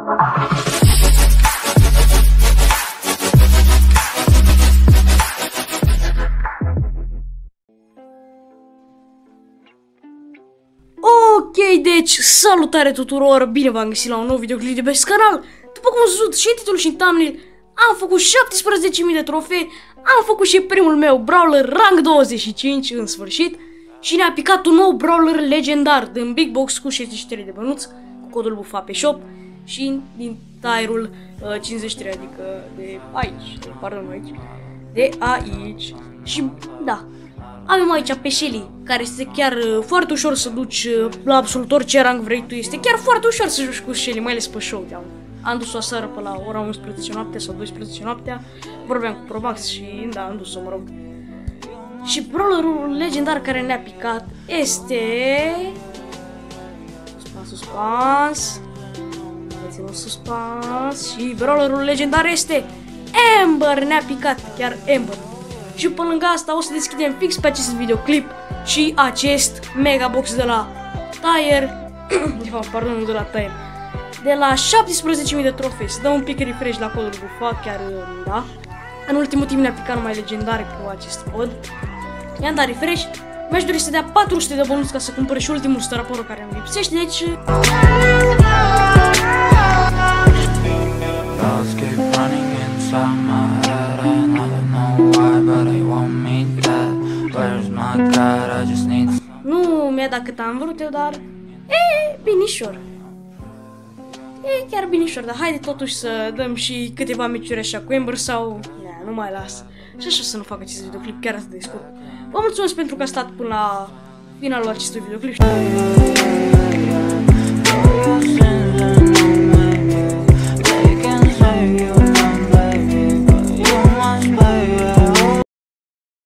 Ok, deci, salutare tuturor, bine v-am găsit la un nou videoclip de pe canal. După cum ați văzut și în titlul și în thumbnail, am făcut 17.000 de trofei, am făcut și primul meu brawler rank 25 în sfârșit și ne-a picat un nou brawler legendar din Big Box cu 63 de bănuți, cu codul bufat pe shop și din tire-ul 53, adică de aici, pardon, aici, de aici și da. Avem aici pe Shelly, care este chiar foarte ușor să duci la absolut orice rang vrei tu. Este chiar foarte ușor să joci cu Shelly, mai ales pe showdown. Am dus-o aseară pe la ora 11 noaptea sau 12 noaptea. Vorbeam cu Promax și da, am dus-o, mă rog. Și brawlerul legendar care ne-a picat este... Suspans. Ținem suspans. Și brawlerul legendar este Amber, ne-a picat, chiar Amber. Și pe lângă asta o să deschidem fix pe acest videoclip și acest mega box de la Tire, de fapt, pardon, nu de la Tire, de la 17.000 de trofei. Să dăm un pic refresh la codul bufat, chiar da. În ultimul timp ne-a picat numai legendare cu acest cod. I-am dat refresh. Mi-aș dori să dea 400 de bonuți ca să cumpăr și ultimul staraporo care îmi lipsește, deci... Nu mi-a dat cât am vrut eu, dar e binișor. E chiar binișor, dar haide totuși să dăm și câteva meciuri așa cu Amber sau... Nu mai las. Și așa să nu fac acest videoclip chiar atât de scurt. Vă mulțumesc pentru că ați stat până la finalul acestui videoclip.